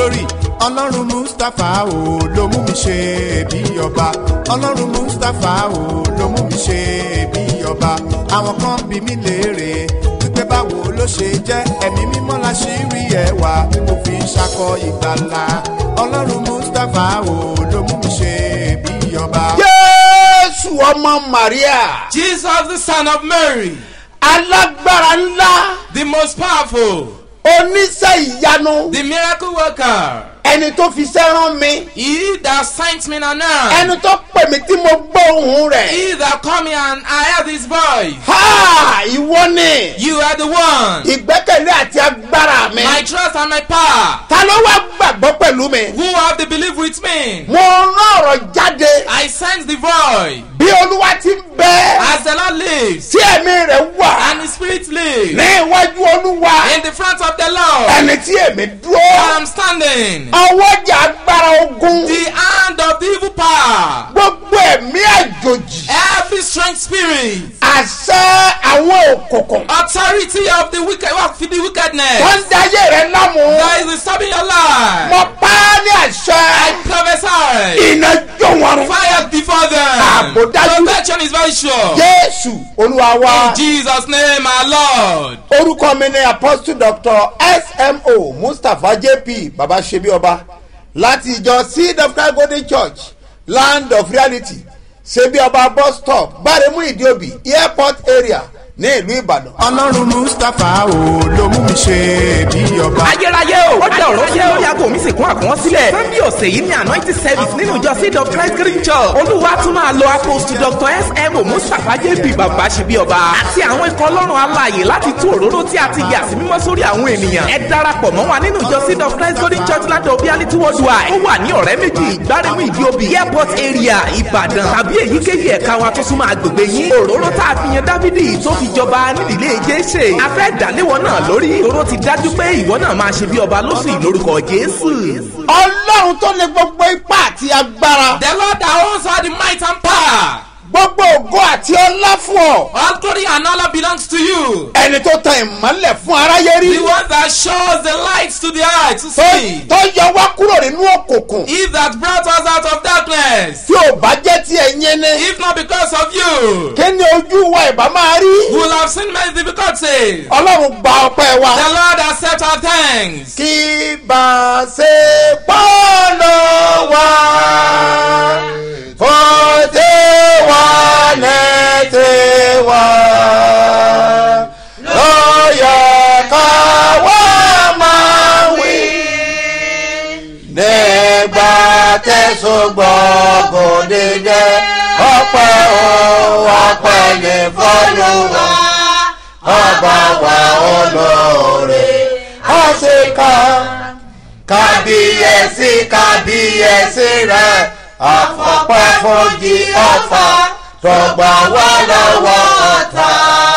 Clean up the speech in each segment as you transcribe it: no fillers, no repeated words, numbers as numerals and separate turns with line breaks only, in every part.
glory. Ọlọ́run Mustapha o ló mú mi ṣe bí ọba. Ọlọ́run Mustapha o ló mú mi ṣe bí ọba. Àwọn kan bí mi léèrè wípé báwo ló ṣe jẹ́. Ẹ̀mí mímọ́ la ṣì rí ẹwà tí mo fi ń ṣakọ ìgbàlà. Ọlọ́run Mustapha o ló mú mi ṣe bí ọba.
Jésù ọmọ Maria.
Jesus, the son of Mary.
Alágbára ńlá.
The most powerful.
Oníṣẹ́ ìyanu.
The miracle worker.
Ẹni tó fi iṣẹ́ rán mi.
He that sent me on earth.
Ẹni tó pè mí tí mo gbọ́ ohùn rẹ̀.
He that come here and I heard his voice.
Ha! Ìwọ ni.
You are the one.
Ìgbẹ́kẹ̀lé àti agbára mi.
My trust and my power.
Ta ló wá gbàgbọ́ pẹ̀lú mi?
Who have the belief with me?
Mo rán ọ̀rọ̀ jáde.
I sent the voice.
Bí Olúwa ti ń bẹ.
As the Lord lives.
Tí ẹ̀mí rẹ̀ wà.
And his spirit lives.
Ní iwájú Olúwa.
In the front of the Lord.
Ẹni tí èmi dúró.
I am standing.
Ọwọ́jà agbára ogun.
The hand of the evil power.
Gbogbo ẹ̀mí àjòjì.
Every strange spirit.
Àṣẹ àwọn òkùnkùn.
Authority of the wicked, of the wickedness.
Wọ́n ń dayé rẹ̀ lámù.
That is disturbing your life.
Mo pa á ní àṣẹ.
I prophesy.
Iná jó wọn run.
Fire before them.
Ààbò dájú.
Protection is very sure.
Jésù Olúwa wa.
In Jesus' name, our Lord.
Orúkọ mi ni Apostle Dr. SMO Mustapha JP Baba Ṣebí Ọba láti ìjọ Seed of God Golden Church Land of Reality Ṣebí Ọba bus stop Gbáremú Ìdíòbí airport area ní ìlú Ìbàdàn.
Ọlọ́run Mustapha o ló mú mi ṣe bí ọba.
ayérayé o ó jẹ́ ọ̀rọ̀ ṣẹ́ lórí aago mi sì kún àkùnwọ́n sílẹ̀. sunday ọ̀sẹ̀ yìí ní anointing service nínú ìjọ Seed of Christ Green Church. olúwa tún máa lo apostle Dr. SMO Mustapha JP Baba Ṣebí Ọba àti àwọn ikọ̀ ọlọ́run alààyè láti tú òróró tí a ti yà sí mímọ́ sórí àwọn ènìyàn. ẹ darapọ̀ mọ́ wa nínú ìjọ Seed of Christ Golden Church Land of Reality worldwide. ó wà ní ọ̀rẹ́ méjì Gbáremú Ìdíòbí airport area Ìbàdàn tàbí èyíkéyìí ẹ̀ka wa tó súnmọ́ agbègbè yín. òróró tá a fi yan Dáfídì tó fi jọba nídìílé Jésè. a fẹ́ dàléwọ́ náà lórí. òróró ti dájú pé ìwọ náà máa ṣe bí ọba lóṣù yìí lórúkọ Jésù.
Ọlọ́run tó ní gbogbo ipá àti agbára.
The Lord that owns all the might and power.
Gbogbo ògo àti ọlá fún ọ.
All glory and honor belongs to you.
Ẹni tó tan ìmọ́lẹ̀ fún aráyé rí.
The one that shows the lights to the eye to see.
Tó yọ wá kúrò nínú òkùnkùn.
He that brought us out of darkness.
Tí ò bá jẹ́ tí ẹ̀yin ni.
If not because of you.
Kí ni ojú wa ìbá máa rí?
We will have seen many difficulties.
Ọlọ́run gba ọpẹ́ wa.
The Lord accept our thanks.
Kí bá ṣe pọ́nlọ́ wá kó tẹ́ wá lẹ́tẹ̀ wá ló yẹ ká wá máa wí nígbà tẹ̀sùn gbọ́ kò dédé ọpẹ́ o ọpẹ́ ní fọ́lùwà ọba wa olóore àṣekà kábíyèsí kábíyèsí rẹ̀ àfọ̀pẹ́ fojì ọ̀fà tọgbà wà lọ́wọ́ ọ̀tá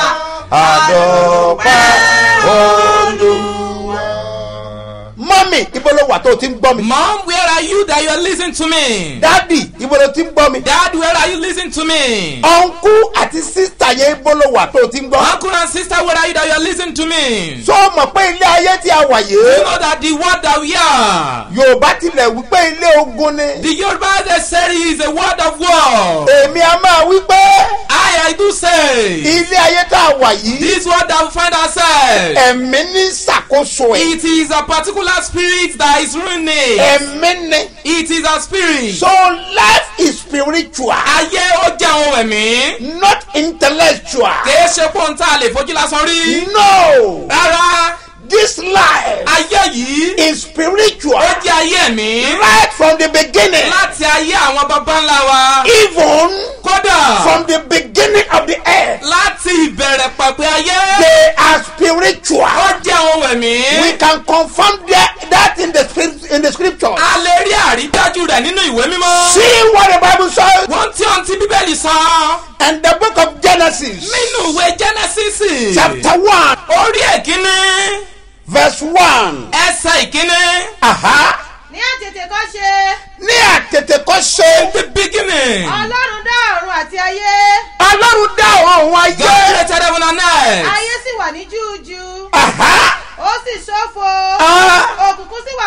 àdópẹ́ Olúwa. Mọ́mì ibo ló wà tó ti ń gbọ́ mi.
Mom, where are you that you are listening to me?
Dádì ibo ló ti ń gbọ́ mi.
Dad, where are you listening to me?
Ọ̀nkú àti sísà yẹn ibo ló wà tó ti ń gbọ́.
Uncle and sister, where are you that you are listening to me?
Sọ mọ̀ pé ilé ayé tí a wà
You
yìí.
know that the word that we are.
Yorùbá tilẹ̀ wípé ilé ogun ni.
The Yoruba they say is a word of war.
Èmi a máa wípé.
I do say.
Ilé ayé tá a wà yìí.
This word that we find ourselves.
Ẹ̀mí ní ṣàkóso ẹ̀.
It is a particular spirit that is ruining.
Ẹ̀mí ni.
It is a spirit.
So life is spiritual.
Ayé ó jẹ́ ohun ẹ̀mí.
Not intellectual.
Kìí ṣe pọ́ńtà lè fojú lásán rí.
No.
Rárá.
This life
Ayé yìí.
is spiritual.
Ó jẹ́ ayé ẹ̀mí.
Right from the beginning.
Láti ayé àwọn baba ńlá wa.
Even
Kódà.
from the beginning of the earth.
Láti ìbẹ̀rẹ̀ pẹ̀pẹ̀ ayé.
They are spiritual.
Ó jẹ́ ohun ẹ̀mí.
We can confirm that in the scripture.
A lè rí àrídájú rẹ̀ nínú ìwé mímọ́.
See what the Bible says.
Wọ́n tí ohun tí Bíbélì sọ.
And the book of Genesis.
Nínú ìwé Genesis.
Chapter 1.
Orí èkíní.
Verse 1.
Ẹsẹ̀ ìkíní.
Aha.
Ní àtètèkọ́ṣe.
Ní àtètèkọ́ṣe.
The beginning.
Ọlọ́run dá ọ̀run àti ayé.
Ọlọ́run dá ọ̀run
God
ayé.
created heaven and earth.
Ayé sì wà ní júújú.
Aha.
Ó sì ṣófo.
Ah.
Òkùnkùn sì wà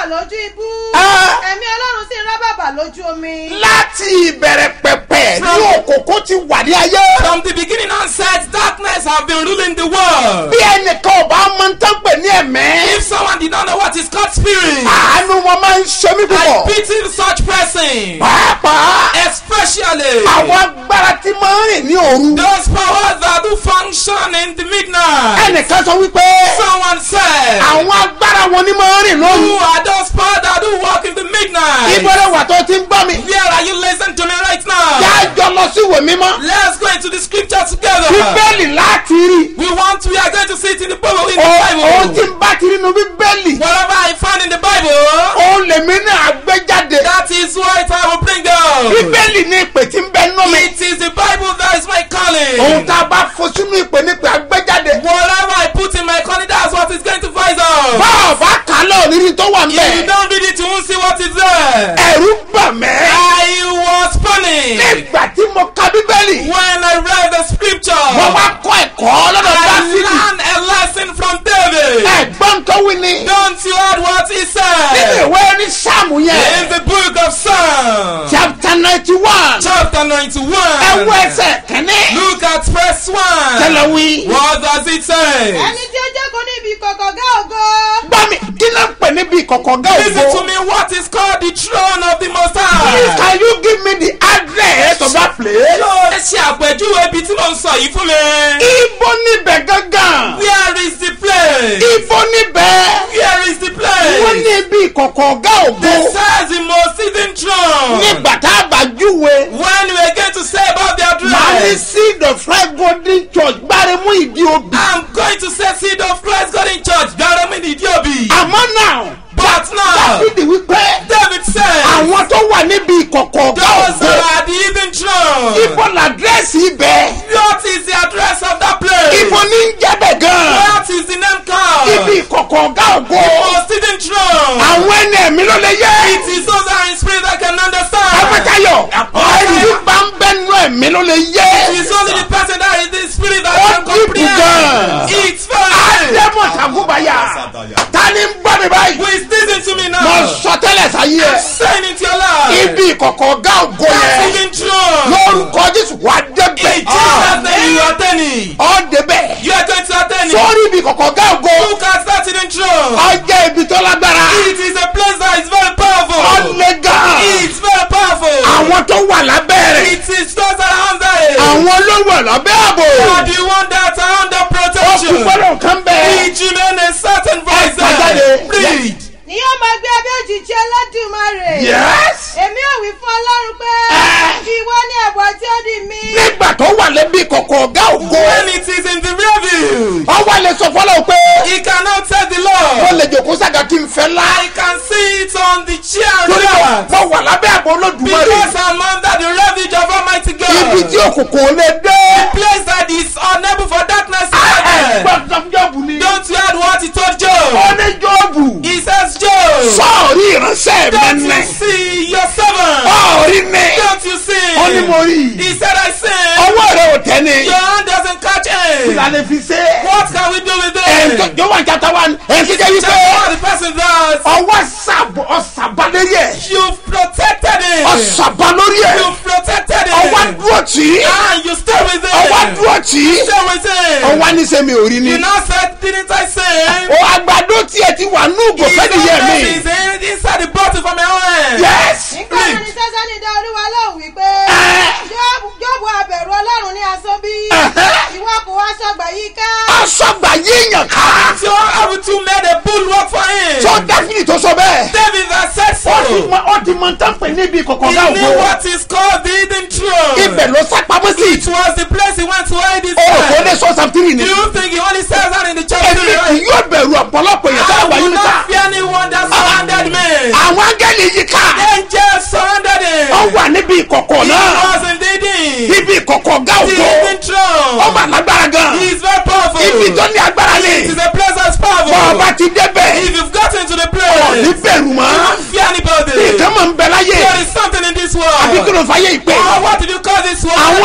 lójú ibú.
Ah.
ẹ̀mí ọlọ́run sì ń rábàbà lójú omi.
láti ìbẹ̀rẹ̀ pẹ̀pẹ̀ ní òkòkò ti wà ní ayé.
From the beginning onset, darkness have been ruling the world.
bí ẹnìkan ò bá mọ ń tán pè ní ẹ̀mẹ́.
If someone did not know what is called spirit,
àánú wọn máa ń ṣe mí
I
púpọ̀.
pity such person.
pàápàá
Especially
àwọn agbára tí máa ń rìn ní òru.
those powers that do function in the midnight.
ẹnìkan sọ wípé
Someone said,
àwọn agbára wọn ni máa ń rìn
who
lóru.
are those powers that do work in the midnight?
ìbọ̀dọ̀ wà tó ti ń gbọ́ mi.
Where are you listening to me right now?
jájọ lọ sí ìwé mímọ́.
Let's go into the scripture together.
bíbélì láti rí.
We are going to see it in the Bible.
ohun tí ń bá ti rí nu bíbélì.
Whatever I find in the Bible,
òun lèmi náà gbé jáde.
that is what I will bring down.
bíbélì ní ìpè tí ń bẹ nínú mi.
It is the Bible that is my calling.
ohun tá a bá fo sínú ìpè nípè àgbéjáde.
Whatever I put in my calling, that's what is going to voice out.
báwo bá kà á lọ nírí tó wà
If you
mẹ́.
don't read it, you won't see what is there.
ẹ̀rù bà mẹ́.
I was funny
nígbà tí mo ka bíbélì.
when I read the scripture.
mo wá kọ́ ẹ̀kọ́ lọ́dọ̀
I
dásìlì.
learned a lesson from David.
ẹ̀gbọ́n tó wí ni.
Don't you heard what he
nínú
said?
ìwé ní sáàmù
In
yẹn.
the book of Psalms,
chapter 91.
chapter 91.
ẹ wo ẹsẹ̀ kẹ́ni.
Look at verse 1.
tẹ́lẹ̀ wí.
What does it say?
ẹni tí ó jókòó ní ibi ìkọ̀kọ̀ gá ògo.
gbọ́ mi kí ló ń pè níbi ìkọ̀kọ̀ gá
Listen to
ògo.
me. What is called the throne of the Most
Please,
High?
can you give me the address of that place?
Yóò ṣe àpèjúwe ibi tí mo ń sọ yìí fún mi.
ibo níbẹ̀ gángan.
Where is the place?
ibo níbẹ̀.
Where is the
wọ́n
place?
ní ibi ìkọ̀kọ̀ gá ògo.
The says the most hidden throne.
nígbà tá a bá júwe.
When we are going to say about the
màá ní
address,
seed of Christ golden church gbáremú ìdí obì.
I'm going to say seed of Christ God in church. Garami ni Diobi.
àmọ́ náà.
But now,
dáfídì wípé.
David says,
àwọn tó wà níbi ìkọ̀kọ̀ gá
those
ògo.
are the hidden throne.
ibo làdírẹ́sì ibẹ̀.
What is the address of that place?
ibo ní ń jẹ́bẹ̀ gan.
What is the name called?
ibi ìkọ̀kọ̀ gá ògo.
Most hidden throne.
àwọn ẹni ẹ̀mí ló lè yẹ.
It is those that are in spirit that can understand.
Abẹ́tayọ̀ ẹni bá ń bẹ́nu ẹ̀mí ló lè
It
yẹ.
is only the person that is in spirit that
Ó
can
dìbò
comprehend.
gan.
It's fine.
Ádámù Àgùnbáyà ta ni ń gbọ́ mi báyìí.
Who is listening to me
Mo
now?
sọ tẹ́lẹ̀ sáyé ẹ̀.
Saying into your life.
Ibi ìkọ̀kọ̀ gá ògo
That's
yẹn.
hidden throne.
Lórúkọ Jésù wà débẹ̀.
In Jesus' name you are attaining.
Ọ débẹ̀.
You are going to attain it.
Sórí ibi ìkọ̀kọ̀ gá ògo.
Look at that hidden throne.
Ọ jẹ́ ibi tó lágbára.
It is a place that is very
Ọ
powerful.
le gan.
It's very powerful.
Àwọn tó wà lábẹ́ rẹ̀.
It is those that are under it.
Àwọn ló wà lábẹ́ ààbò.
Are the one that are under
Ó kú
protection.
gbọ́dọ̀ kan bẹ́ẹ̀.
Each remain a certain voice
Jáde.
there. Read.
ni yóò máa gbé abẹ́ òjìji Olódùmarè.
Yes.
èmi ò wí fún Ọlọ́run pé ìwọ ni ẹ̀bùn tí ó di mí.
Nígbà tó wà lẹ́bí ìkọ̀kọ̀ ọ̀gá ògo.
When it is in the rear view,
Ọ wá lè sọ fọlọ́ pé.
he cannot tell the
Ó
Lord.
lè jòkó sága kí n fẹ́ lá.
I can see it on the chair and
Torí
that.
mo wà lábẹ́ àbò Olódùmarè.
Because I'm under the refuge of Almighty
Ibi
God.
tí òkùnkùn ò lè dé.
Place that is unable for darkness to
Ẹ
enter.
gbọ́dọ̀ Jọ́ọ̀bù ni.
Don't you heard what he told
Ó
Job?
ní Jọ́ọ̀bù.
He says, Job,
Sọ́ọ̀rí ìránṣẹ́
don't
mi
you
ní.
see your servant?
Ọ̀rí ní.
Don't you see?
Ó ní mo rí.
He said, I sin.
Ọwọ́ rẹ̀ ò tẹ́ ni.
Your hand doesn't catch it.
Ìlànà fi ṣe.
What can we do with
Ẹ̀ńtọ́
it?
Jọ́wọ́ chapter 1 ẹ̀ńtọ́ jẹ́
Just
wípé.
what the person does.
Ọwọ́ ọ̀sàbà lórí ẹ̀.
You've protected it.
Ọ̀sàbà lórí ẹ̀.
You've protected
Ọwọ́
it.
dúró tì í.
And you stay with
Ọwọ́
it.
dúró tì í.
Stay with it.
Ọwọ́ ní sẹ́mi ò rí ni.
You now said, didn't I say?
O àgbàdo tiẹ̀ ti wà ní ògò
His
fẹ́ni yẹ
own
mi.
is inside the bottle from my own hand.
Yes.
nígbà náà ni Sátánì dá Olúwa lóhùn wípé Jóòbù abẹ̀rù Ọlọ́run ní asán bí ìwọ kò wá sọgbà yìí ká.
Aṣọ́gbà yéèyàn ká.
So Abu made a bulwark for him.
Sọ Dáfídì tó sọ bẹ́ẹ̀.
David has said so.
Ó ti mọ tán pé níbi ìkọ̀kọ̀
He
gá
knew
ògo.
what is called the hidden throne.
Ibẹ̀ ló sá pamọ́ sí.
It was the place he went to hide his
O rò kó
head.
lé sọ sàmtírì ni.
Do you think he only says that in the church?
Èmi kì yóò bẹ̀rù ọ̀pọ̀lọpọ̀ èèyàn tó
I
àgbà
will
yín ká.
not fear anyone that surrounded me.
Àwọn áńgẹ́lì yìí ká.
Angels surrounded him.
Ó wà níbi ìkọ̀kọ̀
He
náà.
was indeed in
Níbi ìkọ̀kọ̀ gá
the
ògo.
hidden
Ó
throne.
mà lágbára gan.
He is very powerful.
Ibi tó ní agbára
It is
ni.
a place that's powerful.
Bọ́ọ̀bá ti débẹ̀.
If you've gotten to the
Ọ̀ ní
place,
bẹ̀rù
you
mọ́.
don't fear anybody.
Nǹkan mọ̀ ń bẹ láyé.
There is something in this
Àbí kí
world.
ló fàyè ìpè.
Oh, what did you call this world?
Àwọn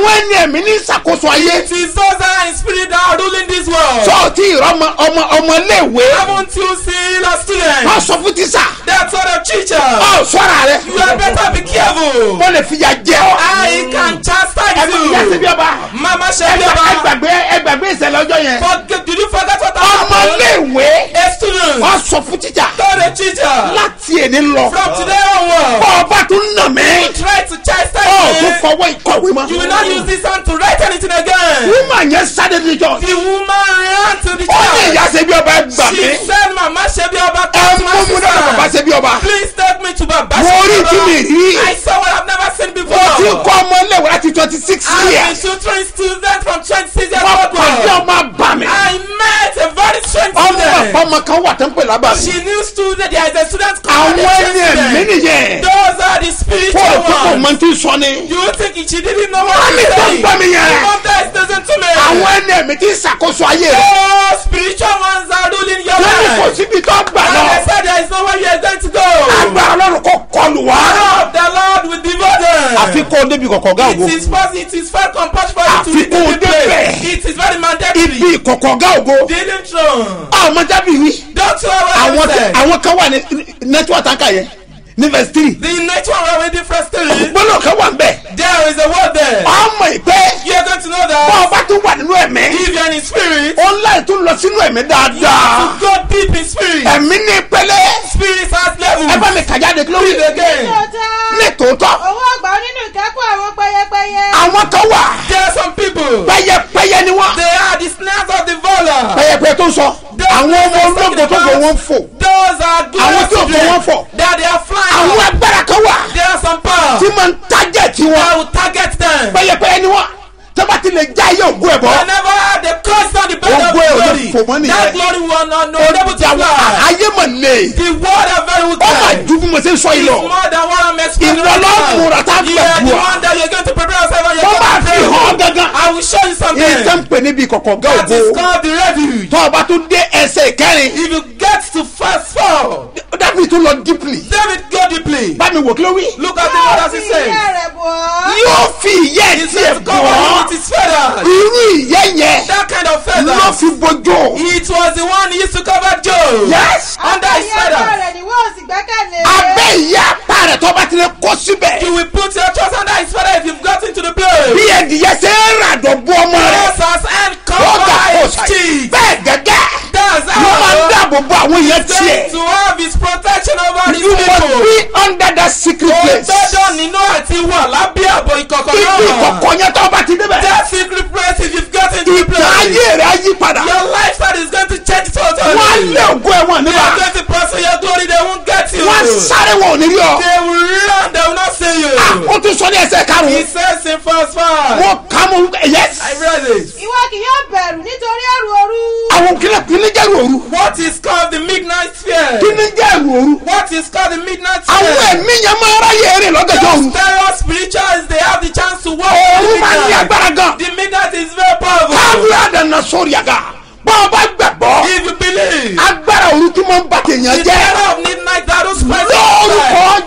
àwọn ẹni ẹ̀mí ní ìṣàkóso ayé.
It is those that are in spirit that are ruling this world.
sọ ti ìrọmọ ọmọ iléèwé.
Haven't you seen a student?
wọ́n sọ fún tíṣà.
That's what a teacher.
ọ sọ́ra rẹ.
You had better be careful.
wọ́n lè fìyà jẹ ọ́.
I can chastise
ẹbí ìyá ṣe bí
you.
ọba.
Mama Shebiaba.
ẹgbàgbé ìṣẹ̀lẹ̀ ọjọ́ yẹn.
But did you forget what
ọmọ
happened?
iléèwé.
A student
wọ́n sọ fún tíṣà.
told a teacher.
láti èní lọ.
From today onward,
ọba tún nà mí.
try to chastise
tún
me.
fọwọ́ ìkọ̀wé mọ́.
You will not use this hand to write anything again.
woman yẹn sáré ní jọ.
The woman ran to the
ó ní ìyá
church.
ṣe bí ọba gbà mí.
She said, Mama Shebiaba,
ẹ
come to my
mú náà bàbá
sister.
ṣe bí ọba.
Please take me to Baba
mo rí tí mi
Shebiaba.
rí.
I saw what I've never seen
mo ti
before.
kọ́ ọmọ iléèwé láti 26
I've been
years.
tutoring students from 26 years
wọ́n pàdé
old.
ọmọ àbá mi.
I met a very strange
ọmọ
student.
ọmọ kan wà tó ń pè lábà mi.
She knew student. There is a student called
àwọn ẹni ẹ̀mí
student.
nìyẹn.
Those are the
fóònù
spiritual
tó kò
ones.
mọ tí ń sọ ni.
You think she didn't know what
Mami
to
tó ń
say?
gbọ́ mi yẹn.
The mother is listening to me.
àwọn ẹni ẹ̀mí tí ń ṣàkóso ayé rẹ̀.
Those spiritual ones are ruling your
lórí kò
life.
síbi tó gbà
And
lọ.
they said there is nowhere you are going to go.
agbára ọlọ́run kò kọlù wá.
Love the Lord with devotion.
àfikún débi kọ̀kọ̀ gá ògo.
It is possible. It is very compulsory for you to
Àfikún
visit the place.
débẹ̀.
It is very mandatory.
ibi ìkọ̀kọ̀ gá ògo.
The intro.
ọmọ jábì wí.
Don't you ever say.
àwọn kan wà ní nẹ́tíwọ̀tì àǹkà yẹn ní verse 3.
The nature of a different story.
gbọ́dọ̀ kan wà ń bẹ̀.
There is a word there.
ọmọ ìpẹ́.
You are going to know
bọ́
that
ọba tó wà nínú ẹ̀mí.
if you are in spirit,
ó ń láì tún lọ sínú ẹ̀mí dáadáa.
to go deep in spirit.
ẹ̀mí ní ìpẹ́lẹ́.
Spirit has levels.
ẹ bá mi kà jáde kí ló wí.
Again.
ní tòótọ́
owó ọgbà nínú ìkẹ́kọ̀ọ́ àwọn pẹyẹpẹyẹ.
àwọn kan wà
There are some people.
pẹ́yẹpẹ́yẹ ni wọ́n.
They are the snares of the volor.
pẹ́yẹpẹ́yẹ tó sọ àwọn ọmọ ológun tó fò wọ́n fò.
Those are good
Àwọn tí ò fò wọ́n fò.
that they are flying.
àwọn agbára kan wà
There are some power
tí máa ń tájẹ̀tì
that
wọn.
will target them.
pẹ́yẹpẹ́yẹ ni wọ́n tó bá ti lè já ayé ògùn ẹ̀ bọ́.
Whenever they cross down the bed of
Ògo ẹ̀ ò lè
glory,
fò mọ́ nìyẹn.
that glory will not
ó
able to
jà wọ́n
fly.
ayé mọ̀ lé.
The word are very
ó mà
wicked.
ju bí mo ṣe ń sọ yìí
It's
lọ.
more than what I'm explaining.
Ìwọ ló múra tá a
You are the
gbàdúrà.
one that you're going to prepare yourself and you're
wọ́n máa
going to
fi hàn
pray.
gangan.
I will show you something.
ìṣe ń pè níbi ìkọ̀kọ̀ gá
That is
ògo.
called the refuge.
tó o bá tún dé ẹsẹ̀ ìkẹrin.
If you get to first fall,
dábìlì tún lọ deeply.
David go deeply.
bá mi wò kí ló wí.
Look at the
yóò
word as
fi
he says.
ìyẹ́ rẹ̀ bọ̀ ọ́.
yóò fi ìyẹ́
He
ẹ̀
says
tiẹ̀
to cover
bọ̀
him
ọ́.
with his feathers.
irú ìyẹ́ yẹn
That kind of
ló
feathers.
fi bojú.
It was the one he used to cover Job.
yes.
Under his
ìyẹ́ apá
feathers.
rẹ̀ ni wọ́n sì gbẹ́kẹ̀lé.
abẹ́ ìyá apá rẹ̀ tó bá ti lè kó síbẹ̀.
You will put your trust under his feather if you've gotten to the place.
bí ẹdìyẹ ṣe ń ràdọ̀ bu ọmọ rẹ̀.
Yes, as and
ó
cover
gà kó
his cheek.
bẹ́ẹ̀ gẹ́gẹ́.
That's
ló máa ń
how
dáàbò bo àwọn èèyàn
he
tiẹ̀.
to have his protection over his
you must
people.
be under that secret
Ó
place.
gbọ́dọ̀ nínú àti wà lábẹ́ àbọ̀ ìkọ̀kọ̀
ibi
náà.
ìkọ̀kọ̀ yẹn tó bá ti débẹ̀.
That secret place if you've gotten to the
ìtàn
place.
ayé rẹ̀ á yí padà.
Your lifestyle is going to change
wọ́n á
totally.
lé ògùn ẹ̀wọ̀n
They
níbà.
are going to pursue your glory. They won't get you.
wọ́n á sáré wọn ò ní rí ọ.
They will run. They will not see you.
ó tún sọ ní ẹsẹ̀
He
karùn-ún.
says in verse 5.
wọ́n kà mọ́ yes.
I read it.
ìwọ kì yóò bẹ̀rù nítorí ẹ̀rù òru.
àwọn kìíní jẹ́rù òru.
What is called the midnight fear?
kìíní jẹ́rù òru.
What is called the midnight
àwọn
fear?
ẹ̀mí yẹn máa ráyè rìn lọ́gàjọ́ òru.
Those terror spirituals, they have the chance to walk
òru
in
máa ní
the
agbára
midnight.
gan.
The midnight is very powerful.
káwé àdànà sórí àga. bọ́ọ̀ bá gbàgbọ́.
If you believe,
agbára òru tí mo ń bá tèèyàn
the
jẹ́.
terror of midnight that those
lórúkọ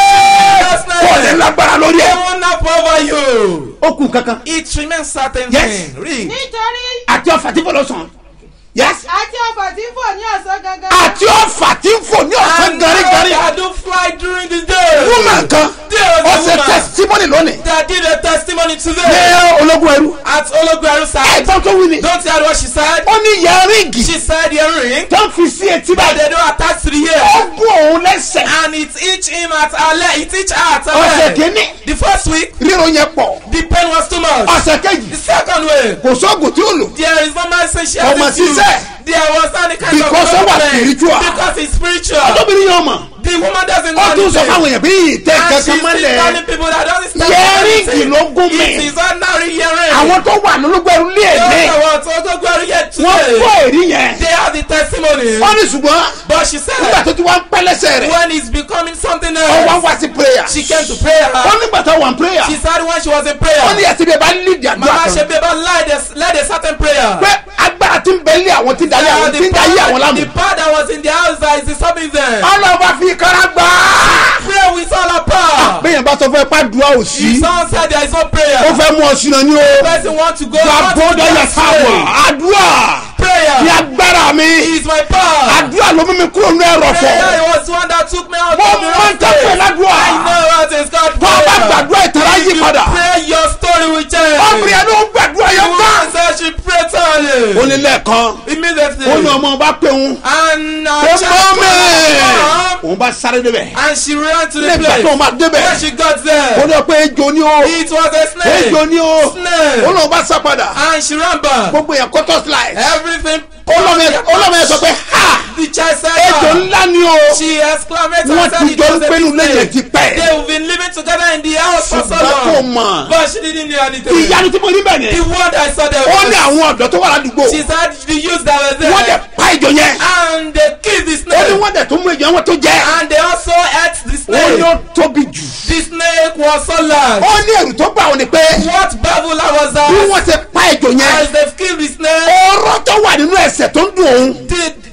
jẹ́. kò ní lágbára lórí
they
ẹ̀.
will not cover you.
ó kù kankan.
It remains certain
Yes.
thing. Read.
nítorí
àti ọ̀fà tí fọlọ́ sàn. yes.
àti ọ̀fà tí ń fò ní ọ̀sán gangan.
àti ọ̀fà tí ń fò ní ọ̀sán
And those
gàrígàrí.
that do fly during the day.
woman kan
There was a
ọ̀sẹ̀
woman
testimony lónìí.
that did a testimony
ní
today
ológun ẹrú.
at Ologweru side.
ẹ̀gbọ́n tó wí ni.
Don't you hear what she said?
ó ní yẹríngì
She said earring
tó ń fi sí etí
that
báyìí.
they don't attach to the
ó
ear.
gún òun lẹ́sẹ̀.
And it itch him at her leg. It itch her at her
ọ̀sẹ̀
leg.
kìíní
The first week,
ríro yẹn pọ̀.
the pain was too much.
ọ̀sẹ̀ kejì
The second way,
kò sóògùn tí ó lò.
there is no mercy she
Ọmọ
has used.
ṣiṣẹ́.
There was any kind of
Because ó wà
problem.
spiritual.
Because it's spiritual.
ọdọ́bìnrin yẹn mọ̀.
The woman doesn't know
ó tún sọ
anything.
fáwọn èèyàn bí ìtẹ́
And
kankan
she's still
mọ́lẹ̀.
telling people that doesn't stand
Yẹríngì
anything.
ló gún mi.
It is ordinary earring.
àwọn tó wà lólógbó ẹrú lé
Those
èlé.
are what Ologweru yet
wọ́n
today.
gbọ́ èrí yẹn.
They have the testimony.
wọ́n ní ṣùgbọ́n
But she
nígbà
said,
tó ti wá ń pẹ́ lẹ́sẹ̀ rẹ̀.
when it's becoming something
ó wá
else,
wá sí prayer.
she came to prayer.
wọ́n nígbà tó wà ń prayer.
She said when she was in
wọ́n ní
prayer,
ẹ̀sìn bíi bá lead àdúrà
Mama
kan.
Shebeba led a certain prayer.
pé agbára tí ń bẹ lé àwọn tí ń darí àwọn tí ń darí àwọn lámù.
The power that was in the house that is disturbing them.
ọlọ́ba fi kára gbà á.
Pray with all our power.
bẹ́ẹ̀ bá sọ fún ẹ pàdúrà ò sí
If someone said there is no
ó
prayer,
fẹ́ mú ọ sínú ní o
the person want to go
gba bọ́dọ̀ yẹ káwọ̀ àdúrà ní
prayer
agbára mi
is my power.
àdúrà ló mú mi kúrò ní ẹ̀rọ̀fọ̀
Prayer was one that took me out
mo
of the
máa ń
wrong
tẹ́pẹ̀
place.
ládùúà
I know what is called
tó o bá
prayer.
gbàdúrà ìtara yí
If
padà
you pray, your story will change.
ọkùnrin yẹn ló ń gbàdúrà
The
yẹn ká
woman said she prayed
ó
thoroughly.
ní lẹ́ẹ̀kan
Immediately.
ó ní ọmọ bá pé òun
And
ó
child
mọ́ mi
came
òun bá sáré débẹ̀
and she ran to the
nígbà tó
place.
máa débẹ̀
When she got
ó
there,
ní pé ejò ni ó
it was a snake.
ejò ni ó
Snake.
ó lóun bá sá padà
And she ran back.
gbogbo yẹn kó torchlight
Everything.
ọlọ́mọ yẹn sọ pé ha
The child said,
ejò ńlá ni ó
she exclaimed
wọ́n
and said
ti
it
jọ
was
ń
a
gbénu lẹ́yìn
mistake.
ti pẹ́
They've been living together in the house for so
ṣùgbọ́n kò
long.
mọ̀
But she didn't know anything.
ìyanu tí mo ní bẹ̀
The
ni
word I saw there
ó ní
was,
àwọn ọ̀dọ́ tó wà ládùúgbò
she said the youths that were
wọ́n dẹ̀
there,
pa ejò yẹn
and they killed the
ó ní
snake.
wọ́n dẹ̀ tó mú ejò yẹn wọ́n tó jẹ́
And they also ate the
ó ní
snake.
ó tóbi jù
The snake was so large.
ó ní ẹ̀rù tó bá wọn ni pé
What babula was
bí
that?
wọ́n ti pa ejò yẹn
As they've killed the snake,
ọ̀rọ̀ tó wà nínú ẹsẹ̀ tó ń dùn òun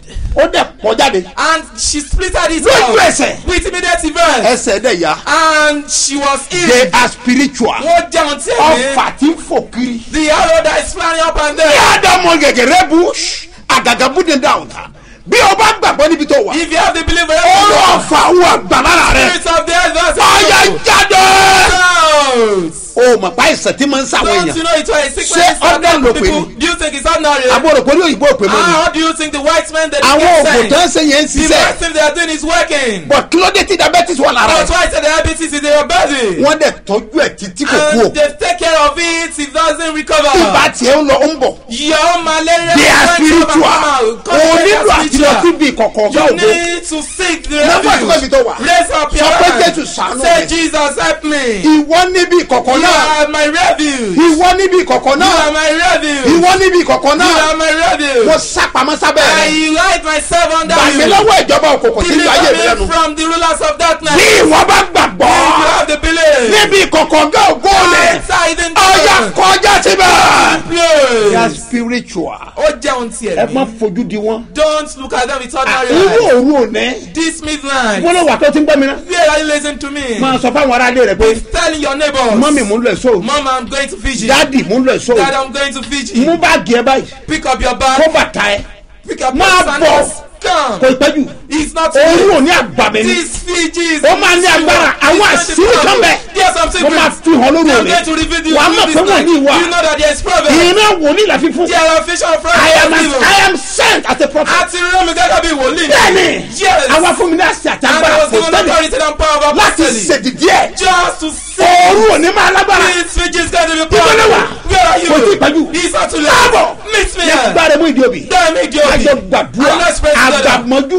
ó dẹ̀ pọ̀ jáde
and she splitted it
lójú
out
ẹsẹ̀
with immediate event.
ẹsẹ̀ dẹ̀ ya
And she was
they
ill.
are spiritual
Wọ́n jẹun tí èmi.
ọfà tí ń fò kiri
The arrow that is flying up and
ní
down.
àdàmọ̀ gẹ̀gẹ̀rẹ̀ bu àgàgàbúdé dáhùn ta bí o bá gbàgbọ́ níbi tó wà
If you have the believer,
ọ̀rọ̀ ọ̀fà wà gbà lára rẹ̀
spirit of the earth,
ọ̀yà jáde
out.
o mọ̀ pa ìsàn tí máa ń sáwọn
Don't
èèyàn
you know it was a sickness
Ṣé
that
ordinary ló pè
people?
ní?
Do you think it's ordinary?
àbúrò pé ní òyìnbó òpè mọ́ ni
How do you think the white men that
àwọn
get
oògùn tó ń
sent?
ṣe yẹn ń
The
ṣiṣẹ́
first thing they are doing is working.
but kí ló dé tí diabetes wà lára
That's
rẹ̀
why I said diabetes is in your body.
wọ́n dẹ̀ tọ́jú ẹ̀ títí kò kú o
And they take care of it, it doesn't recover.
ìbá tiẹ̀ ń lọ ń bọ̀
Your malaria
they are
is going to
spiritual
come out. Come
o
to
nílò
the
àti lọ
spiritual.
síbi ìkọ̀kọ̀ ọ̀gá
You
ògo
need to seek the
Nọ́mbà tí wọ́n fi tó wà.
refuge. Raise up your
Sọ pé
hand.
Jésù ṣàánú
Say,
mi.
Jesus, help me.
ìwọ níbi ìkọ̀kọ̀
You
náà
are my refuge.
ìwọ níbi ìkọ̀kọ̀
You
náà
are my refuge.
ìwọ níbi ìkọ̀kọ̀
You
náà
are my refuge.
mo sápamọ́ sábẹ́ rẹ̀
I hide myself under
gbàgbé
you.
lọ́wọ́ ìjọba òkùnkùn tí ń yọ ayé mi
Deliver
lẹ́nu
me from the rulers of darkness.
bí ìwọ bá gbàgbọ́
If you have the belief.
níbi ìkọ̀kọ̀ ọ̀gá ògo lẹ̀
Outside in
ọ̀yà kọjá síbẹ̀. they are
place.
spiritual
Ó jẹun tiẹ̀
ẹ má
mi.
fojú di wọn.
Don't look at them with ordinary
irú
eyes.
òru òní
This midnight.
wọ́n lọ wà tó ti ń gbọ́ mi ná.
Where are you listening to me?
máa sọ fáwọn aráàlú rẹ pé
Telling your neighbors.
mọ́mì mò ń lọ ẹ̀ṣọ́
Mom, I'm going to Fiji.
dáàdì mò ń lọ ẹ̀ṣọ́
Dad, I'm going to Fiji.
mú báàgì ẹ báyìí
Pick up your
kó
bag.
bàtà ẹ
Pick up
Máa
your
bọ̀.
sandals. Come.
kò ìpẹ́jù
It's not
òru
late.
òní àgbàbẹ̀ ni
This Fiji is.
ó máa ní agbára àwọn àṣírí kan bẹ̀
There's some
mo máa
secrets.
fi hàn lóru
I'm
òní
going to reveal the
wàá mọ̀
this
pé wọ́n
night.
ní ìwà
You know that there is problem.
ìran wòlíì la fi fún
There are official from
I am sent as a prophet
Àti rán mi gẹ́gẹ́ bí wòlíì.
bẹ́ẹ̀ni
Yes.
àwa fún mi ní àṣẹ àti
And I
agbára
was
kò
given
tẹ́lẹ̀
authority and power of
láti
apostolic.
ṣèdìdí ẹ̀
Just to say.
òru òní máa lágbára
This Fiji is going to be
Ibo ló wà?
powerful. Where are you?
Kò tí ì pẹ́jù.
It's not too
Káàbọ̀.
late. Meet me
ní
here.
gbàrẹ́ mú ìdí òbí
Then meet you.
àjọ gbàdúrà
And let's pray together.
àgbàmọ́jú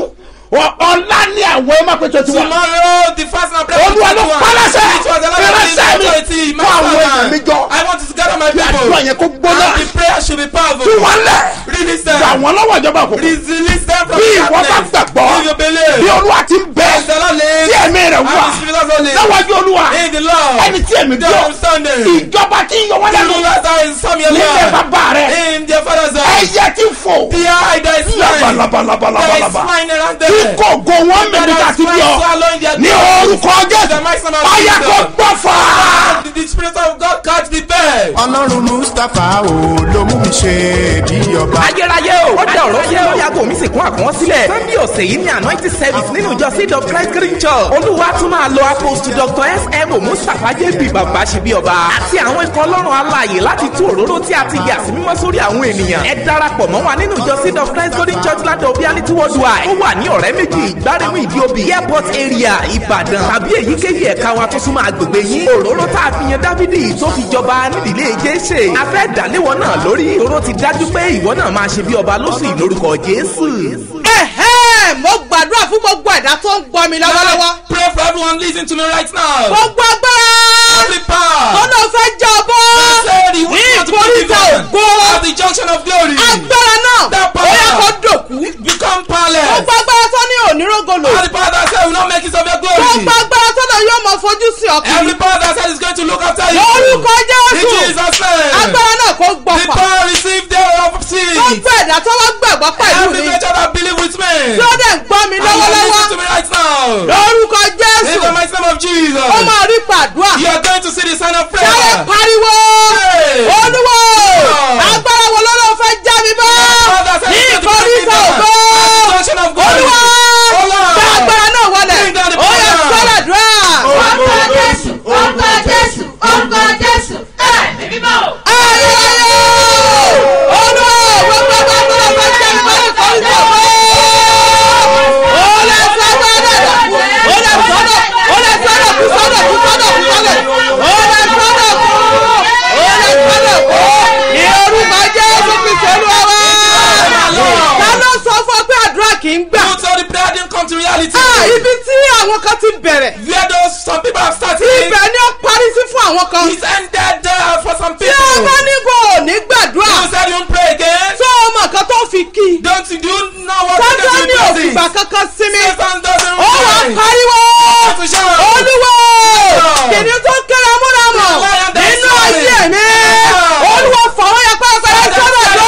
ọ̀la ní àwọn ẹ̀ máa pẹ́ tó ti wà
Tomorrow, the fast and prayer.
Olúwa ló pálásẹ̀
It was the last
fẹ́rẹ́sẹ̀ mi
authority.
fún àwọn èèyàn mi jọ
I want to gather my
bí àdúrà
people.
yẹn kó gbóná
And the prayer should be powerful.
tú wọn lẹ̀
Release
gbà
them.
wọn lọ́wọ́ ìjọba òkùnkùn
Release them from
bí
the
ìwọ bá
darkness.
gbàgbọ́
If you believe.
bí olúwa ti ń bẹ
As the Lord lives.
tí ẹ̀mí rẹ̀
And
wà
the Spirit also lives.
lọ́wọ́jú olúwa
In the Lord.
ẹni tí ẹ̀mí
The
gbọ́
understanding.
ìjọba tí ń yọ wọ́n
The
lẹ́nu
rulers that is some your
nílé
Lord.
bàbá rẹ̀
In their father's house.
ẹyẹ tí fò
The eye that is flying. That is
labalabalabalaba
flying around
tí
there.
kò go wọn mẹ́rin
That
láti
is
bí ọ
flying swallowing their
ní orúkọ
The mighty name of
Jésù ọyẹ kò
Jesus.
gbọ́ fà á.
The Spirit of God catch the bird.
ọlọ́run mustapha o ló mú mi ṣe bí ọba.
ayérayé o ó dá ọ̀rọ̀ sí lórí aago mi sì kún àkùnwọ́n sílẹ̀ sunday ọ̀sẹ̀ yìí ní anointing service nínú ìjọ seed of christ green church olúwa tún máa lo apostle dr S.M. mustapha jp bàbá ṣe bí ọba àti àwọn ikọ̀ ọlọ́run alààyè láti tú òróró tí a ti yà sí mímọ́ sórí àwọn ènìyàn ẹ darapọ̀ mọ́ wa nínú ìjọ seed of christ golden church land of reality worldwide ó wà ní ọ̀rẹ́ méjì ìgbáremú ìdíobì airport area ìbàdàn tàbí èyíkéyìí ẹ̀ka wa tó súnmọ́ agbègbè yín òróró tá a fi yan dávidi tó fi jọba nídìílé jésè a fẹ́ dàléwọ̀ náà lórí òróró ti dájú pé ìwọ náà máa ṣe bí ọba lóṣù yìí lórúkọ jésù.
mo gbàdúrà fún gbogbo ẹ̀dá tó ń gbọ́ mi lọ́wọ́lọ́wọ́.
Pray for everyone listening to me right now.
gbogbo agbára
Every power.
tó lọ fẹ́ jọbọ́
Said he
ní
wants to be
ìkórìtà
given
ògo
at the junction of glory.
agbára náà
That
ó yẹ kó
power
dòkú.
become powerless.
gbogbo agbára tó ní onírògolo
All the power that said will not make it of your glory.
gbogbo agbára tó lọ yóò mọ fojú sí ọkùnrin
Every power that said is going to look after you.
lórúkọ
In
jésù
Jesus' name.
agbára náà kó
The
gbọ̀fà
power received there of seed.
gbogbo ẹ̀dá tó wá gbàgbọ́ pẹ̀lú
Every
mi
nature that believe with me.
tí ó dẹ̀ ń gbọ́ mi
And you
lọ́wọ́lọ́wọ́
listen to me right now.
lórúkọ
In
jésù
the mighty name of Jesus.
ó máa rí pàdúrà
ń gbà.
You saw the prayer didn't come to reality.
Ibi tí àwọn kan ti bẹ̀rẹ̀.
Where those some people have started.
Ibẹ̀ ni ó parí sí fún àwọn kan.
It's ended there for some
Tí
people.
a bá ní kò ní gbàdúrà.
You said you won't pray again.
Tó o mọ̀ kan tó fi kí.
Don't you do know what you
Sátán
can
ní
do?
òfìgbà kankan sinmi.
Satan doesn't
Ó wà
pray.
pariwo.
To shout.
Olúwo kìnìún tó kéré múramọ̀ nínú ayé mi. Olúwo fọwọ́ yẹ pẹ́ẹ́pẹ́ẹ́ sọ́dọ̀ lọ.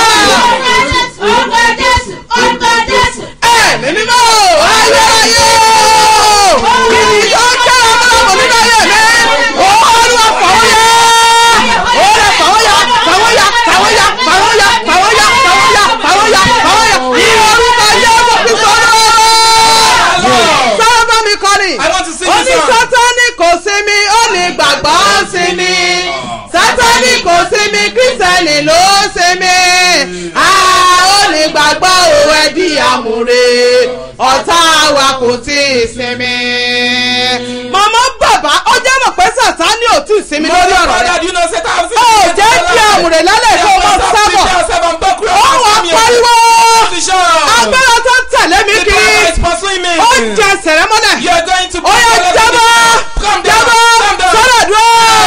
Ẹ̀mí mímọ́ ayérayé kìnìún tó kéré múramọ̀ nínú ayé mi. Olúwo fọwọ́ yẹ. Olúwo fọwọ́ yẹ fọwọ́ yẹ fọwọ́ yẹ fọwọ́ yẹ fọwọ́ yẹ fọwọ́ yẹ fọwọ́ yẹ ní orúkọ Jésù Kristo náà. Sọ́dọ̀ bá mi kọ́ni.
I want to sing
Ó
this
ní
song.
Sátánì kò sinmi, ó ní gbàgbọ́ sinmi. Sátánì kò sinmi, Kírísítẹ́nì ló sinmi. Ó ní gbàgbọ́ òwe di àmúre, ọ̀tá wa kò tí ì sinmi. Màmá bàbá ó jẹ́ mọ̀ pé Sátánì ò tí ì sinmi lórí ọ̀rọ̀ rẹ̀. Ó jẹ́ di àmúre lálẹ́ tó mọ sábọ̀. Ó wà pariwo. Agbára tó ń tẹ̀lé mi kiri. Ó jẹ sẹ̀rẹ̀ mọ́lẹ̀. Ó yẹ jábọ́ jábọ́ sọ́dọ̀ dúró.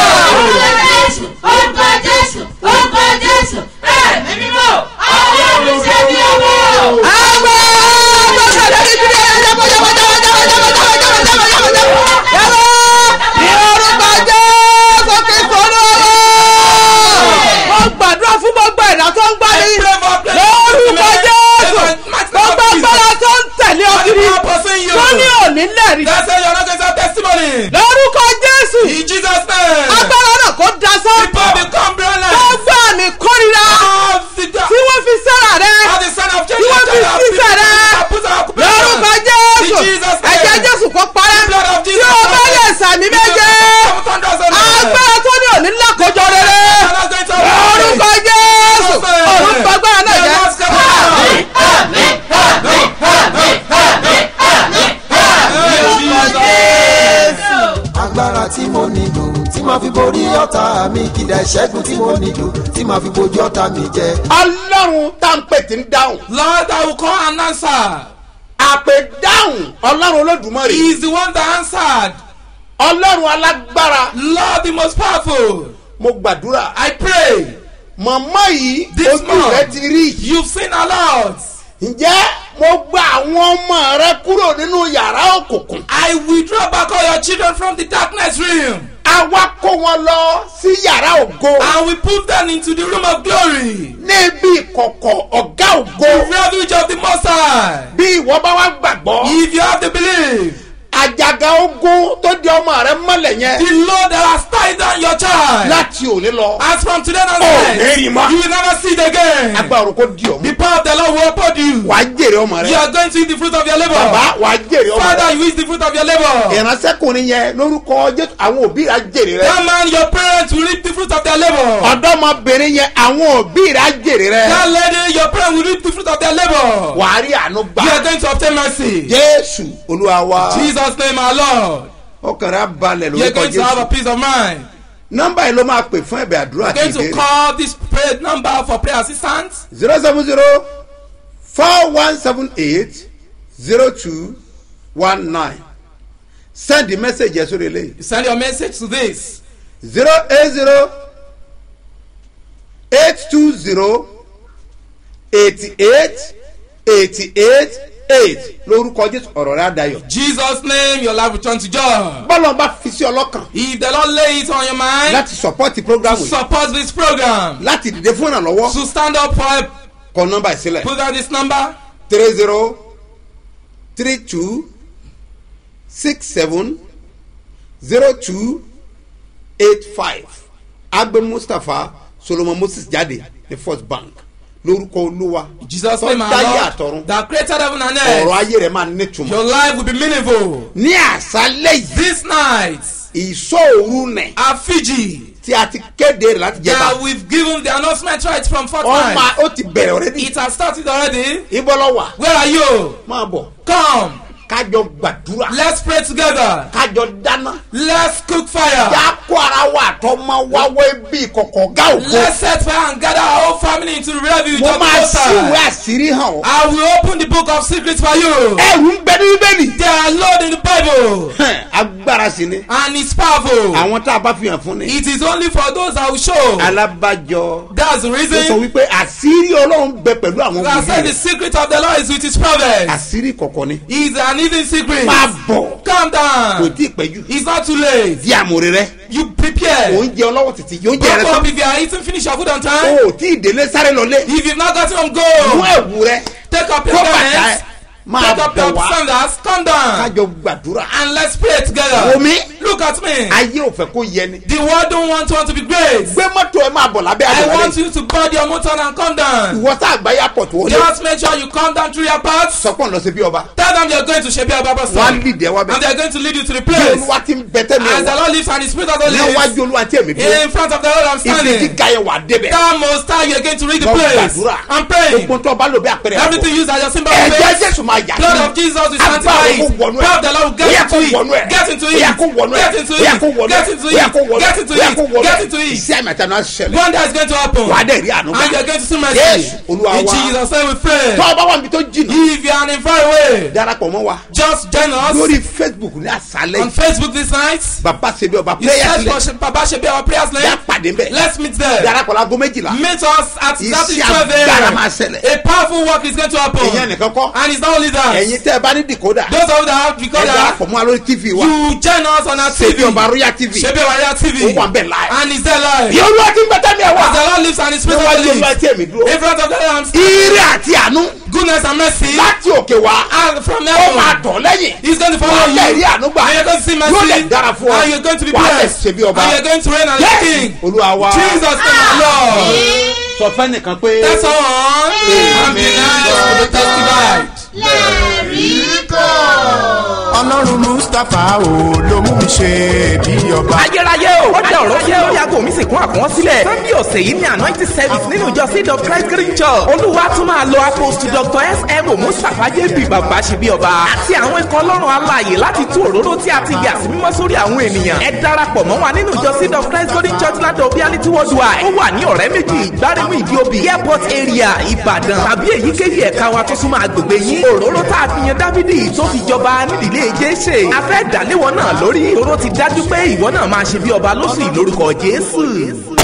Gbàdúrà fún gbogbo ẹ̀dá tó ń gbá mi lórúkọ Jésù. Gbogbo agbára tó ń tẹ̀lé ọ kiri tó ní òní lẹ́rìí. Lórúkọ Jésù. Agbára náà kò dasán. Gbogbo àmì kórìíra tí wọ́n fi sára rẹ̀ tí wọ́n fi sísẹ̀ rẹ̀. Lórúkọ Jésù. Ẹ̀jẹ̀ Jésù kò parẹ́. Tí o bá lè sàmì méje. Agbára tó ní òní lákòjọ rere. Lórúkọ Jésù. Òun gbàgbára náà jẹ́.
Agbára tí mo nílò tí màá fi borí ọ̀tá mi, kìdá ìṣẹ́gun tí mo nílò tí màá fi bojú ọ̀tá mi jẹ.
Ọlọ́run tá ń pè tí ń dáhùn.
Lord, I will call and answer.
Àpè dáhùn Ọlọ́run Olódùmarè.
He is the one that answered.
Ọlọ́run alágbára.
Lord, the most powerful.
Mo gbàdúrà.
I pray.
Màmá yìí
This
ojú
man,
rẹ ti rí.
you've seen a lot.
Ǹjẹ́ mo gba àwọn ọmọ rẹ kúrò nínú yàrá òkùnkùn?
I withdraw back all your children from the darkness realm.
Àwa kó wọn lọ sí yàrá ògo.
And we put them into the room of glory.
Níbi ìkọ̀kọ̀ ọ̀gá
The
ògo.
refuge of the Most High.
Bí ìwọ bá wá gbàgbọ́.
If you have the belief,
Àjàgà ogun tó di ọmọ rẹ mọ́lẹ̀ yẹn.
the Lord that has tied down your child.
Láti òní lọ.
As from today
Ó
onwards,
lérí mọ́.
you will never see it again.
Agbára kò di ọmọ.
The power of the Lord will uphold you.
Wàá jèrè ọmọ
You
rẹ.
are going to eat the fruit of your labor.
Bàbá wàá jèrè ọmọ rẹ.
Father, you eat the fruit of your labor.
Ìránṣẹ́kùnrin yẹn lórúkọ Jésù àwọn òbí rẹ̀ á jèrè rẹ.
That man, your parents will reap the fruit of their labor.
Ọ̀dọ́mọbìnrin yẹn àwọn òbí rẹ̀ á jèrè rẹ.
That lady, your parents will reap the fruit of their labor.
Wàá rí àánú
You are
gbà.
going to obtain mercy.
Jésù Olúwa wa.
Jesus' name, our Lord.
Ọkàn rẹ̀ á balẹ̀
You are
lórúkọ
going to have a
Jésù.
peace of mind.
Nọ́mbà yìí ló máa pè fún ẹ̀bẹ̀ àdúrà
You are
àti
going to
ìbéèrè.
call this prayer number for prayer assistance.
070-4178-0219. Send the message yẹn sórí eléyìí.
You send your message to this.
080-820-88-88-8 lórúkọ Jésù ọ̀rọ̀ rẹ̀ á dayọ̀.
Jesus' name, your life will turn to joy.
Bọ́lá bá fi sí ọlọ́kàn
If the Lord lay it on your mind
láti support the program
to
yìí
support this program,
láti dìde fún ìrànlọ́wọ́
to stand up for help,
kọ nọ́mbà ìsílẹ̀
put down this number
30-32-67-02-85 Agbe Mustapha Solomon Moses jáde ní First Bank lórúkọ Olúwa
Jesus'
tó
name,
dáyé
our
àtọ̀run
Lord, that created heaven and
ọ̀rọ̀
earth.
ayé rẹ̀ máa nítumọ̀.
Your life will be meaningful.
Ní àṣálẹ́ yìí
This night,
ìṣòro nẹ̀
our Fiji,
tí a ti kéde rẹ̀ láti jẹba
that we've given the announcement right from
ọmọ
fortnight.
ó ti bẹ̀rẹ̀ ọ̀rẹ́dì
It has started already.
ìbọ̀lọ́wà
Where are you?
máa bọ̀
Come.
kájọ gbàdúrà
Let's pray together.
kájọ dáná
Let's cook fire.
yà á kó ara wa àtọmọ wáwé bí kọ̀kọ̀ gá òkú
Let's set fire and gather our whole family coming into the refuge
mo
of the
máa
Most
ṣí ìwé
High.
àṣírí hàn ọ́.
I will open the book of secrets for you.
ẹrù ń bẹ ní bíbélì.
They are loaded in the Bible.
agbára sí ni.
And it's powerful.
àwọn tá a bá fi hàn fún ni.
It is only for those that will show.
alábàjọ.
That's the
ó sọ
reason
wípé àṣírí ọlọ́run bẹ pẹ̀lú àwọn
that said the
wòlíì.
secret of the Lord is with his prophets.
àṣírí kọ̀ọ̀kan ni.
It's an hidden secret.
máa bọ̀.
Calm
kò
down.
tí ì pẹ́jù.
It's not too late.
di àmúre rẹ.
You prepare.
oúnjẹ ọlọ́wọ́ títí yóò jẹ rẹ
Wake up
tán.
if you are eating, finish your food on time.
o ò tí ì délé sáré lọlé.
If you've not gotten home,
mú
go.
ẹ̀wù rẹ.
Take up your
kó bàtà ẹ.
garments.
máa
Take up
bọ̀
your
wá.
sandals. Come down.
kájọ gbàdúrà.
And let's pray together.
omi.
Look at me.
ayé ò fẹ́ kó yẹ ni.
The world don't want to be great.
gbé mọ́tò ẹ máa bọ̀ lábẹ́
I
àbọ̀lá
want
rẹ.
you to board your motor and come down.
ìwọ tá àgbáyà pọ̀ tó wọlé.
Just make sure you come down through your paths.
sọpọ̀ lọ sí bí ọba.
Tell them you're going to Shebi Ababa
wọ́n á
store.
lì dẹ́ wá
And
bẹ́ẹ̀.
they're going to lead you to the
bí
place.
olúwa ti ń bẹ̀tẹ̀ mi
As the
wọ̀.
Lord lives and the Spirit of the Lord
níwájú
lives.
olúwa tí èmi dúró.
In front of the Lord I'm
ibi
standing.
gíga yẹn wà débẹ̀.
That most time you're going to read the
lọ
place.
gbàdúrà.
I'm praying.
ogun tó bá lò bí àpẹẹrẹ àbọ̀.
Everything used as your symbol of
ẹ̀jẹ̀
faith.
jésù máa yà
Blood of Jesus will sanctify
agbára
it.
kó wọnú
Power of the Lord will
Ó yẹ
get
kó
into
wọnú ẹ̀.
it. Get into
Ó yẹ
it.
kó wọnú ẹ̀.
Get into
Ó yẹ kó
it.
wọnú ẹ̀.
Get into
Ó yẹ kó
it.
wọnú ẹ̀.
Get into
Ó yẹ kó
it.
wọnú
Get
ẹ̀.
into it.
iṣẹ́ àmì àtàná ṣẹlẹ̀.
One day is going to happen.
wà á dẹ̀ rí àánú
And you're
gbà.
going to see mercy.
Yes, Olúwa
In
wa.
Jesus' name we pray.
tó o bá wà níbi tó jìnnà.
If you are in far away,
darapọ̀ mọ́ wa.
just join us
lórí facebook ní àṣálẹ̀
on
yìí.
Facebook this night.
bàbá ṣe bí ọba
You
prayer
search
sílẹ̀.
for Baba Shebi our prayers
yà
lane.
pàdé mbẹ̀.
Let's meet there.
darapọ̀ láago méjìlá.
Meet us at that
iṣẹ́ agbára máa
12
ṣẹlẹ̀.
A powerful work is going to happen.
èyàn nìkan kọ́.
And it's not only that.
ẹ̀yin tẹ́ ẹ bá ní decoder.
Those of you that have
ẹ
decoder,
darapọ̀ mọ́ wa lórí tv wa.
you join us on our
ṣe bí
TV.
ọba royal tv.
Shebi our TV.
ó wà bẹ́ẹ̀ láì.
And it's there live.
yóò lọ́ọ́ tí ń bẹ́tẹ̀ mi ẹ̀ wá.
As the Lord lives and His Spirit
níwájú olúwa
lives.
tí èmi dúró.
In front of the Lamb,
ire àti àánú
goodness and mercy.
láti òkè wá.
And from
ó máa
heaven,
tọ̀ lẹ́yìn.
He's going to follow
wọ́n lè
you.
rí àánú gbà.
And you're going to see mercy.
yóò lè dára fún ọ.
And you're going to be
wà á lè
blessed.
ṣe bí ọba.
And you're going to reign as a
Yes,
king.
olúwa wa.
Jesus is my Lord.
sọ fẹ́ nìkan pé.
That's all. And be nice to be testified.
ọlọ́run mustapha o ló mú mi ṣe bí ọba.
ayérayé o ó dẹ ọ̀rọ̀ ṣe ó yàgò mi sì kún àkùnwọ́n sílẹ̀ sunday ọ̀sẹ̀ yìí ní anointing service nínú ìjọ seed of christ green church olúwa tún máa lo apostle dr S.M. Mustapha JP bàbá ṣe bí ọba àti àwọn ikọ̀ ọlọ́run alààyè láti tú òróró tí a ti yà sí mímọ́ sórí àwọn ènìyàn ẹ darapọ̀ mọ́ wa nínú ìjọ seed of christ golden church land of reality worldwide ó wà ní ọ̀rẹ́ méjì ìgbáremú ìdíobì airport area ìbàdàn tàbí èyíkéyìí ẹ̀ka wa tó súnmọ́ agbègbè yín òróró tá a fi yan dávidi tó fi jọba nídìílé jésè afẹ́ ìdálẹ́wọ̀n náà lórí òróró ti dájú pé ìwọ náà máa ṣe bí ọba lóṣù yìí lórúkọ jésù.